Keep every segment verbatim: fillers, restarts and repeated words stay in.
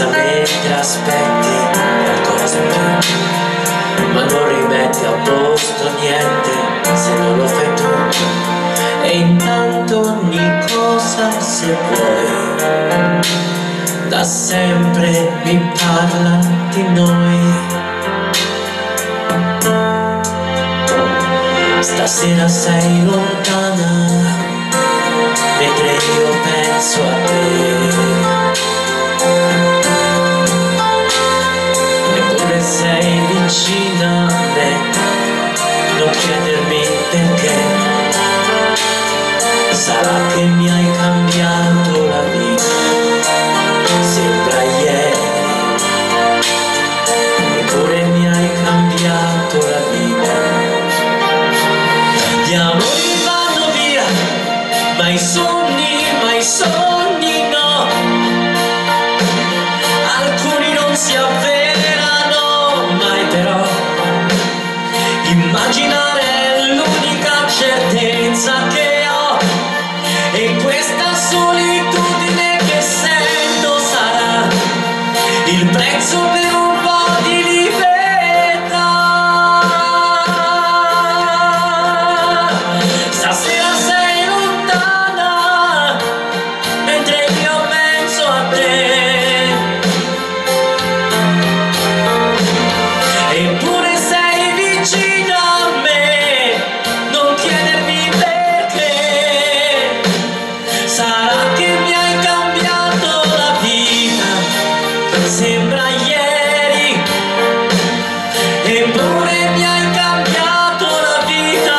pensa mentre aspetti qualcosa in più, ma non rimetti a posto niente se non lo fai tu. E intanto ogni cosa, se vuoi, da sempre mi parla di noi. Stasera sei lontana mentre io penso a te, eppure sei vicina a me. Non chiedermi perché, sarà che mi hai cambiato la vita, sembra ieri, eppure mi hai cambiato la vita. Gli amori vanno via, ma i sogni, ma i sogni no. Alcuni non si avverano mai, però immaginare è l'unica certezza che ho. E questa solitudine che sento sarà il prezzo per un po' di libertà. Stasera sei lontana mentre io penso a te, eppure sei vicina a me. Non chiedermi perché, sarà che mi hai cambiato la vita, sembra ieri, eppure mi hai cambiato la vita.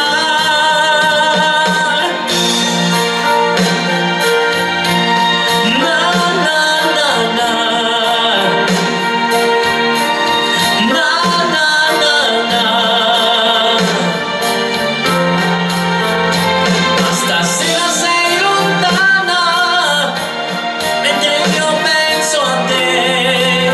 Na na na na, na na na na. Ma stasera sei lontana mentre io penso a te,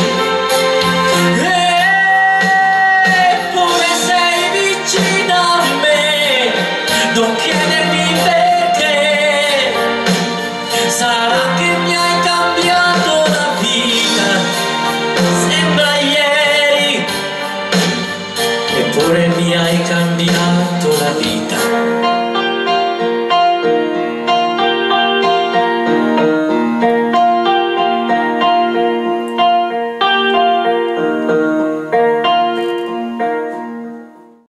eppure sei vicina a me. Non chiedermi perché, sarà che mi hai cambiato la vita, sembra ieri, eppure mi hai cambiato la vita.